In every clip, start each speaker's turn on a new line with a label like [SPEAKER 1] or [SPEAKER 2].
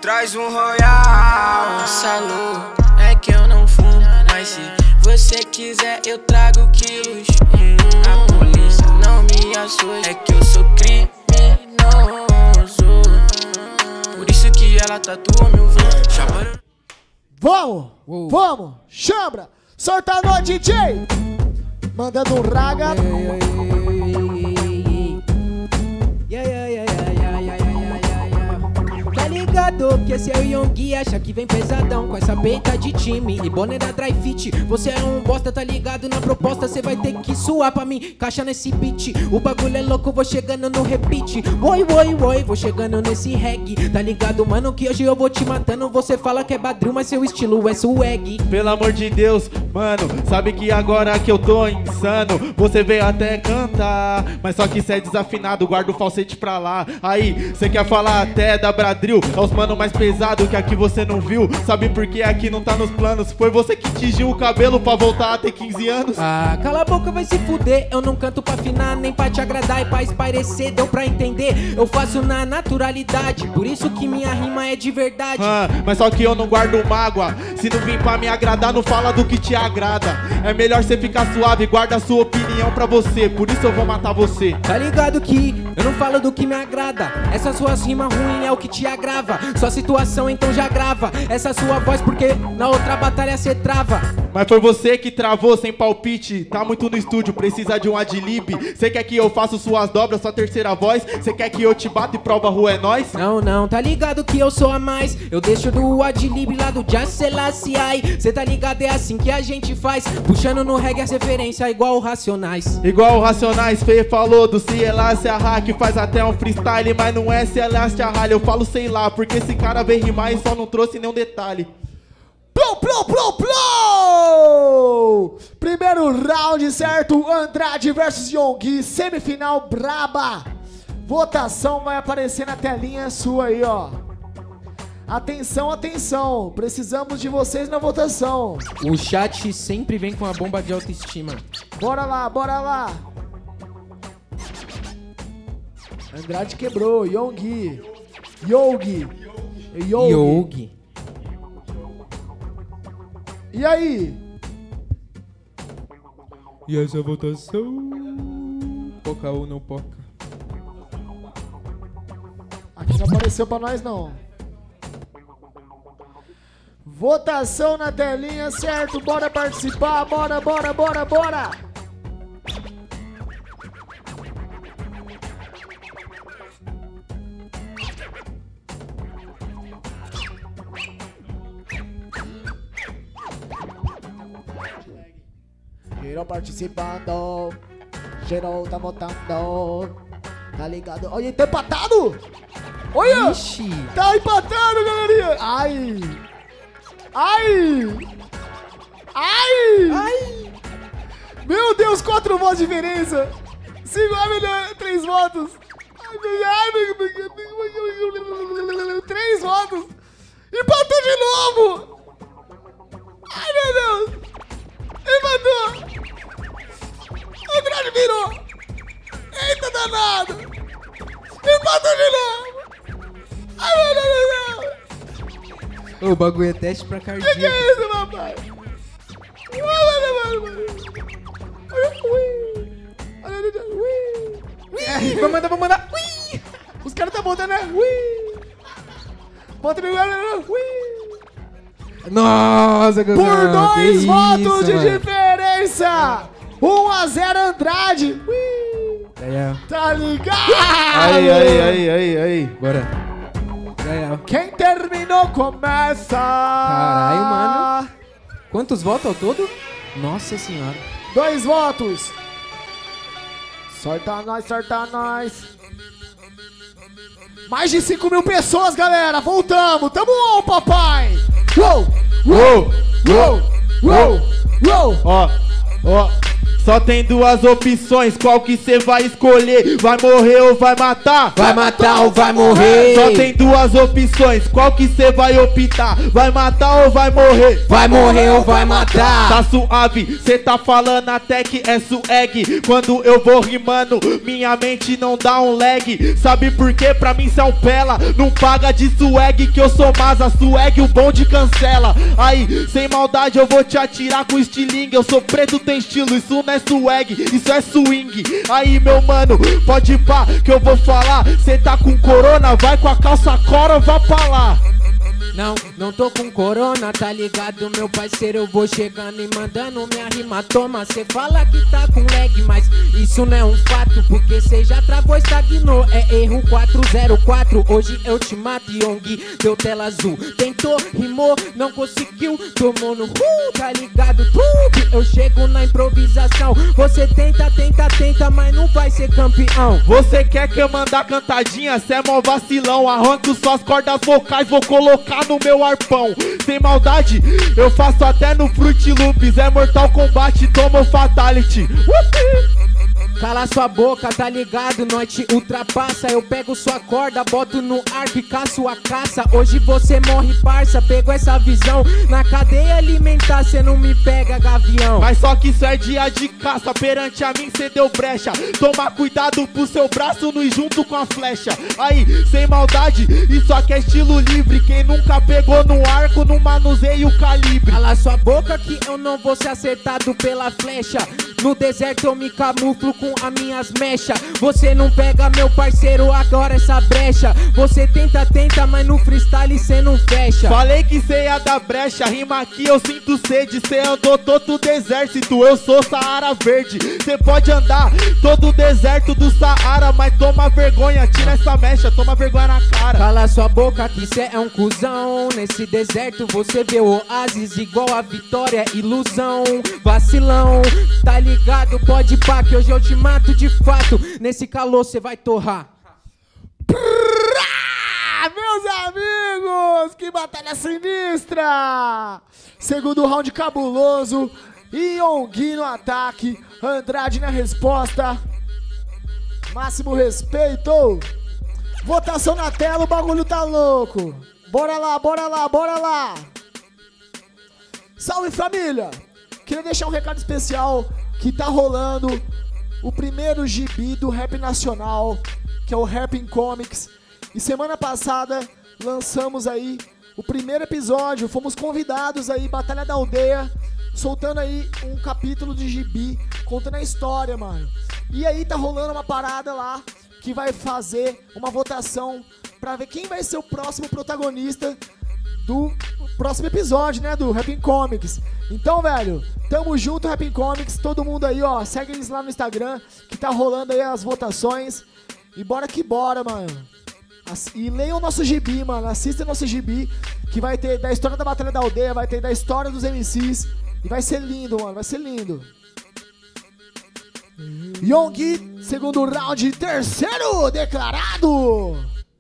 [SPEAKER 1] Traz um Royal. Salô, é que eu não fumo, mas se você quiser eu trago quilos. A polícia não me assusta, é que eu sou criminoso. Por isso que ela tatua meu vulto.
[SPEAKER 2] Vamos, vamos, chambra, solta no DJ, mandando um raga.
[SPEAKER 3] Tá ligado que esse é o Yonggi, acha que vem pesadão com essa peita de time e boné da Dry Fit. Você é um bosta, tá ligado na proposta, cê vai ter que suar pra mim, caixa nesse beat. O bagulho é louco, vou chegando no repeat. Oi, vou chegando nesse reggae. Tá ligado, mano, que hoje eu vou te matando. Você fala que é badril, mas seu estilo é swag.
[SPEAKER 4] Pelo amor de Deus, mano, sabe que agora que eu tô insano, você veio até cantar, mas só que cê é desafinado, guarda o falsete pra lá. Aí, cê quer falar até da Bradril, é os mano mais pesado que aqui você não viu. Sabe por que aqui não tá nos planos? Foi você que tingiu o cabelo pra voltar a ter 15 anos.
[SPEAKER 3] Ah, cala a boca, vai se fuder. Eu não canto pra afinar, nem pra te agradar e pra espairecer. Deu pra entender? Eu faço na naturalidade, por isso que minha rima é de verdade.
[SPEAKER 4] Mas só que eu não guardo mágoa. Se não vir pra me agradar, não fala do que te agrada. É melhor você ficar suave, guarda a sua opinião pra você. Por isso eu vou matar você.
[SPEAKER 3] Tá ligado que eu não falo do que me agrada. Essas suas rimas ruins é o que te agrava. Sua situação então já grava essa sua voz, porque na outra batalha cê trava.
[SPEAKER 4] Mas foi você que travou sem palpite. Tá muito no estúdio, precisa de um adlib. Cê quer que eu faça suas dobras, sua terceira voz? Cê quer que eu te bata e prova rua é nós?
[SPEAKER 3] Não, tá ligado que eu sou a mais. Eu deixo do adlib lá do Jah Selassie. Cê tá ligado, é assim que a gente faz. Puxando no reggae as referências igual o Racionais.
[SPEAKER 4] Igual o Racionais, Fê falou do Selassie que faz até um freestyle, mas não é Selassie. Eu falo sei lá, porque esse cara veio rimar e só não trouxe nenhum detalhe.
[SPEAKER 2] Primeiro round, certo? Andrade versus Yonggi, semifinal braba. Votação vai aparecer na telinha sua aí, ó. Atenção, atenção, precisamos de vocês na votação.
[SPEAKER 3] O chat sempre vem com a bomba de autoestima.
[SPEAKER 2] Bora lá, bora lá. Andrade quebrou, Yonggi. E aí?
[SPEAKER 3] E essa votação? Poca ou não poca?
[SPEAKER 2] Aqui não apareceu pra nós não. Votação na telinha, certo? Bora participar, bora. Geral participando, geral tá votando, tá ligado? Olha, tá empatado! Olha!
[SPEAKER 3] Ixi.
[SPEAKER 2] Tá empatado, galerinha! Ai! Meu Deus, 4 votos de diferença! 3 votos! 3 votos! Empatou de novo! Ai, meu Deus! Empatou! O Andrade virou! Eita danado! Empatou de novo! Ai, meu Deus!
[SPEAKER 3] O bagulho é teste pra cardíaco.
[SPEAKER 2] Que é isso, papai?
[SPEAKER 3] Vamos mandar.
[SPEAKER 2] Os caras tá botando, né? Bota no
[SPEAKER 3] Nossa,
[SPEAKER 2] por 2 votos de diferença! 1-0 Andrade! Tá ligado?
[SPEAKER 4] Aí.
[SPEAKER 3] Bora.
[SPEAKER 2] Quem terminou começa!
[SPEAKER 3] Caralho, mano. Quantos votos ao todo? Nossa senhora.
[SPEAKER 2] 2 votos! Sorta nós! Mais de 5.000 pessoas, galera! Voltamos! Tamo on, papai! Uou!
[SPEAKER 4] Ó, Só tem duas opções, qual que cê vai escolher? Vai morrer ou vai matar?
[SPEAKER 3] Vai matar ou vai morrer?
[SPEAKER 4] Só tem duas opções, qual que cê vai optar? Vai matar ou vai morrer?
[SPEAKER 3] Vai morrer ou vai matar?
[SPEAKER 4] Tá suave, cê tá falando até que é swag. Quando eu vou rimando, minha mente não dá um lag. Sabe por quê? Pra mim cê é um pela. Não paga de swag que eu sou masa. Swag o bonde cancela. Aí, sem maldade eu vou te atirar com estilingue. Eu sou preto, tem estilo, isso não é swag, isso é swing. Aí meu mano, pode pá que eu vou falar. Cê tá com corona, vai com a calça cora, vá pra lá.
[SPEAKER 3] Não tô com corona, tá ligado, meu parceiro? Eu vou chegando e mandando minha rima, toma. Cê fala que tá com lag, mas isso não é um fato, porque cê já travou, estagnou. É erro 404, hoje eu te mato, Yonggi. Deu tela azul, tentou, rimou, não conseguiu, tomou no tá ligado? Tudo, eu chego na improvisação. Você tenta, mas não vai ser campeão.
[SPEAKER 4] Você quer que eu mandar cantadinha? Cê é mó vacilão. Arranco suas cordas vocais, vou colocar no meu arpão. Sem maldade, eu faço até no Fruit Loops. É Mortal Kombat, toma o Fatality.
[SPEAKER 3] Cala sua boca, tá ligado? Nós te ultrapassa. Eu pego sua corda, boto no arco e caço a caça. Hoje você morre, parça. Pego essa visão na cadeia alimentar. Cê não me pega, gavião.
[SPEAKER 4] Mas só que isso é dia de caça. Perante a mim cê deu brecha. Toma cuidado pro seu braço no ir junto com a flecha. Aí, sem maldade, isso aqui é estilo livre. Quem nunca pegou no arco, não manuseia o calibre.
[SPEAKER 3] Cala sua boca que eu não vou ser acertado pela flecha. No deserto eu me camuflo com as minhas mechas. Você não pega, meu parceiro, agora essa brecha. Você tenta, mas no freestyle cê não fecha.
[SPEAKER 4] Falei que cê ia dar brecha, rima aqui eu sinto sede. Cê andou todo o exército, eu sou Saara Verde. Cê pode andar todo o deserto do Saara, mas toma vergonha, tira essa mecha, toma vergonha na cara.
[SPEAKER 3] Cala sua boca que cê é um cuzão. Nesse deserto você vê o oásis igual a vitória, ilusão, vacilão. Tá ligado? Pode pá que hoje eu te mato de fato. Nesse calor cê vai torrar.
[SPEAKER 2] Meus amigos, que batalha sinistra! Segundo round cabuloso. Yonggi no ataque, Andrade na resposta. Máximo respeito. Votação na tela, o bagulho tá louco. Bora lá, bora lá, bora lá. Salve família! Queria deixar um recado especial que tá rolando o primeiro gibi do rap nacional, que é o Rapping Comics. E semana passada lançamos aí o primeiro episódio, fomos convidados aí, Batalha da Aldeia, soltando aí um capítulo de gibi, contando a história, mano. E aí tá rolando uma parada lá, que vai fazer uma votação pra ver quem vai ser o próximo protagonista do próximo episódio, né, do Rapping Comics. Então, velho, tamo junto, Rapping Comics, todo mundo aí, ó, segue eles lá no Instagram, que tá rolando aí as votações. E bora que bora, mano. E leiam o nosso gibi, mano, assistam nosso gibi, que vai ter da história da Batalha da Aldeia, vai ter da história dos MCs, e vai ser lindo, mano, vai ser lindo. Yonggi, segundo round, terceiro declarado.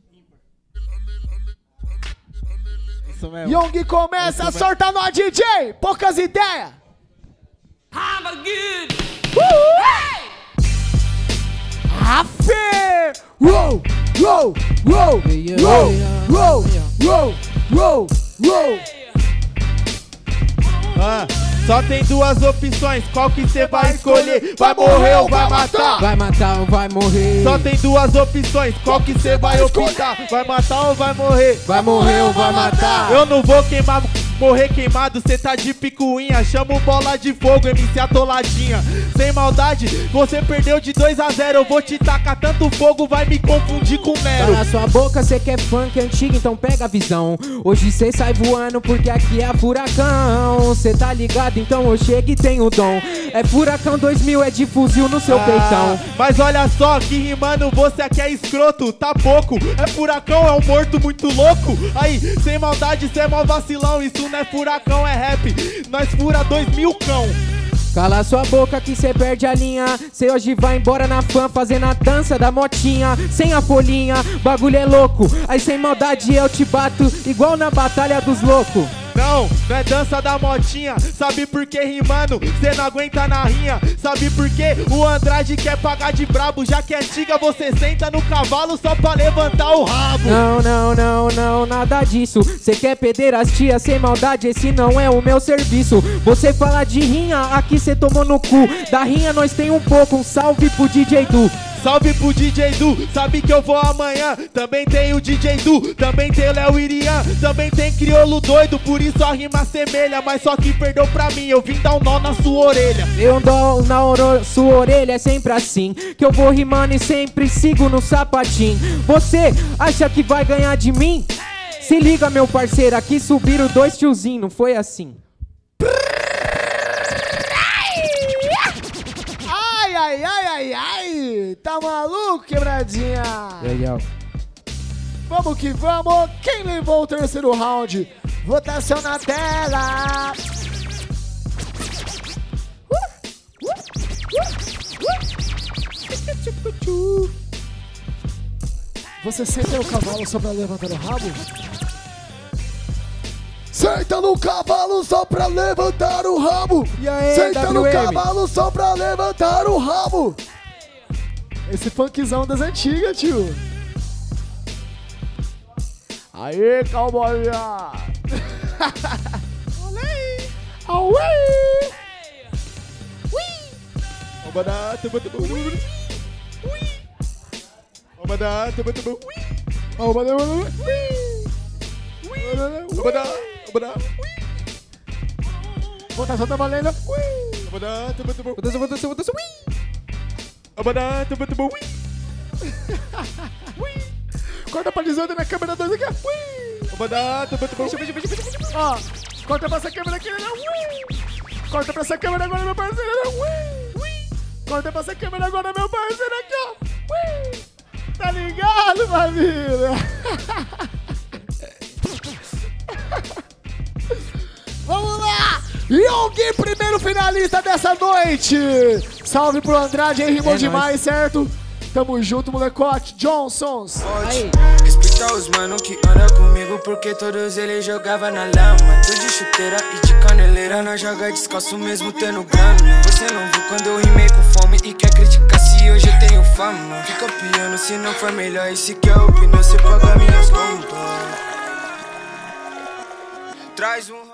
[SPEAKER 2] Yonggi começa a soltar no DJ, poucas ideias.
[SPEAKER 1] Have a good
[SPEAKER 2] Afe! Uou, uou, uou, uou, uou, uou, uou, uou.
[SPEAKER 4] Só tem duas opções, qual que cê vai escolher? Vai morrer ou vai matar?
[SPEAKER 3] Vai matar ou vai morrer?
[SPEAKER 4] Só tem duas opções, qual que cê vai optar? Vai matar ou vai morrer?
[SPEAKER 3] Vai morrer ou vai matar?
[SPEAKER 4] Eu não vou queimar, morrer queimado, cê tá de picuinha. Chamo bola de fogo, MC atoladinha. Sem maldade, você perdeu de 2-0. Eu vou te tacar tanto fogo, vai me confundir com mero.
[SPEAKER 3] Cala sua boca, cê quer funk antigo, então pega a visão. Hoje cê sai voando porque aqui é furacão. Cê tá ligado, então eu chego e tenho dom. É furacão 2000, é de fuzil no seu peitão.
[SPEAKER 4] Mas olha só, que rimando você aqui é escroto, tá pouco. É furacão, é um morto muito louco. Aí, sem maldade, cê é mó vacilão. Isso não é furacão, é rap. Nós fura 2000 cão.
[SPEAKER 3] Cala sua boca que cê perde a linha. Cê hoje vai embora na fã fazendo a dança da motinha. Sem a folhinha, bagulho é louco. Aí sem maldade eu te bato igual na batalha dos loucos.
[SPEAKER 4] Não, Não é dança da motinha. Sabe por que rimando? Cê não aguenta na rinha. Sabe por que o Andrade quer pagar de brabo? Já que é antiga, você senta no cavalo só pra levantar o rabo.
[SPEAKER 3] Não, nada disso. Cê quer pederastia sem maldade, esse não é o meu serviço. Você fala de rinha, aqui cê tomou no cu. Da rinha nós tem um pouco, um salve pro DJ Du.
[SPEAKER 4] Salve pro DJ Du, sabe que eu vou amanhã. Também tem o DJ Du, também tem o Léo Irian, também tem Criolo doido, por isso a rima semelha. Mas só que perdeu pra mim, eu vim dar um nó na sua orelha.
[SPEAKER 3] Eu dou na sua orelha, é sempre assim que eu vou rimando e sempre sigo no sapatinho. Você acha que vai ganhar de mim? Se liga meu parceiro, aqui subiram dois tiozinhos, não foi assim.
[SPEAKER 2] Ai, tá maluco, quebradinha?
[SPEAKER 3] Legal.
[SPEAKER 2] Vamos que vamos. Quem levou o terceiro round? Votação na tela. Você senta no cavalo só pra levantar o rabo? Senta no cavalo só pra levantar o rabo.
[SPEAKER 3] E aí,
[SPEAKER 2] senta no
[SPEAKER 3] WM?
[SPEAKER 2] cavalo só pra levantar o rabo. Esse funkzão das antigas, tio. Aê, cowboy. Auê. Votação tá valendo.
[SPEAKER 3] Votação.
[SPEAKER 2] Corta pra 18 na câmera 2 aqui. Ó, corta pra essa câmera aqui. Corta pra essa câmera agora, meu parceiro. Corta pra essa câmera agora, meu parceiro aqui, ó. Tá ligado, família? Vamos lá! Yogi, primeiro finalista dessa noite! Salve pro Andrade, aí rimou demais, certo? Tamo junto, molecote. Johnsons.
[SPEAKER 1] Respeita os mano que anda comigo, porque todos eles jogavam na lama. Tu de chuteira e de caneleira, nós joga descalço mesmo tendo grana. Você não viu quando eu rimei com fome e quer criticar se hoje eu tenho fama. Fica piano se não for melhor, e se quer opinião, você paga minhas contas. Traz um